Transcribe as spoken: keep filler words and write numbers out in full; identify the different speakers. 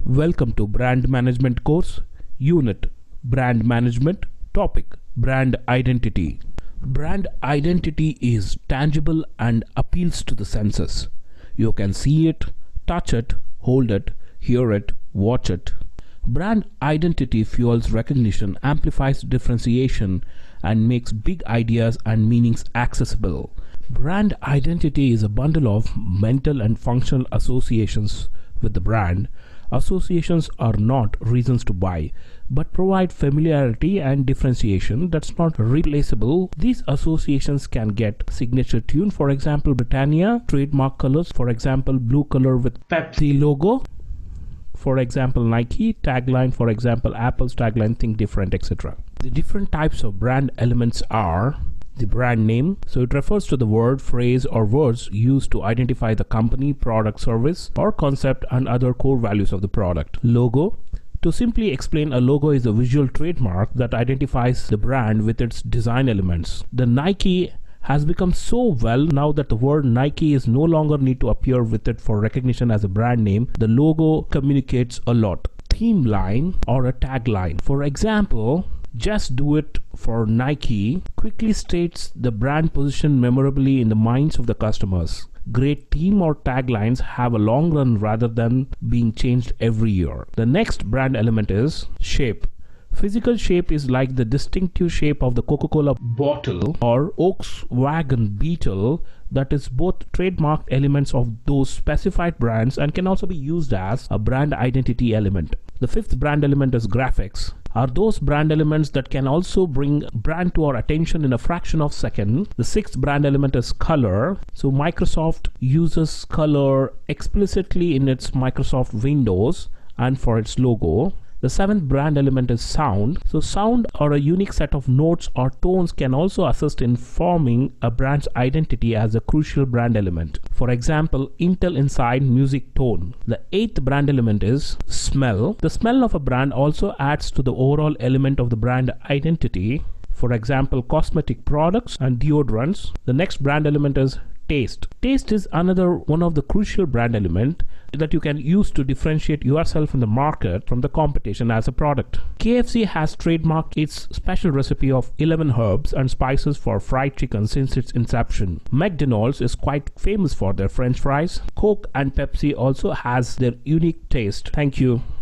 Speaker 1: Welcome to Brand Management course, Unit Brand Management, Topic Brand Identity. Brand identity is tangible and appeals to the senses. You can see it, touch it, hold it, hear it, watch it. Brand identity fuels recognition, amplifies differentiation, and makes big ideas and meanings accessible. Brand identity is a bundle of mental and functional associations with the brand. Associations are not reasons to buy, but provide familiarity and differentiation that's not replaceable. These associations can get signature tune, for example Britannia, trademark colors, for example blue color with Pepsi logo, for example Nike, tagline, for example Apple's tagline, think different, et cetera. The different types of brand elements are the brand name, so it refers to the word, phrase, or words used to identify the company, product, service, or concept and other core values of the product. Logo. To simply explain, a logo is a visual trademark that identifies the brand with its design elements. The Nike has become so well now that the word Nike is no longer need to appear with it for recognition as a brand name. The logo communicates a lot. Theme line or a tagline. For example, "Just do it for Nike" quickly states the brand position memorably in the minds of the customers. Great theme or taglines have a long run rather than being changed every year. The next brand element is shape. Physical shape is like the distinctive shape of the Coca-Cola bottle or Volkswagen Beetle that is both trademark elements of those specified brands and can also be used as a brand identity element. The fifth brand element is graphics. Are those brand elements that can also bring brand to our attention in a fraction of a second. The sixth brand element is color. So Microsoft uses color explicitly in its Microsoft Windows and for its logo. The seventh brand element is sound. So sound or a unique set of notes or tones can also assist in forming a brand's identity as a crucial brand element. For example, Intel Inside music tone. The eighth brand element is smell. The smell of a brand also adds to the overall element of the brand identity. For example, cosmetic products and deodorants. The next brand element is taste. Taste is another one of the crucial brand element that you can use to differentiate yourself in the market from the competition as a product. K F C has trademarked its special recipe of eleven herbs and spices for fried chicken since its inception. McDonald's is quite famous for their French fries. Coke and Pepsi also has their unique taste. Thank you.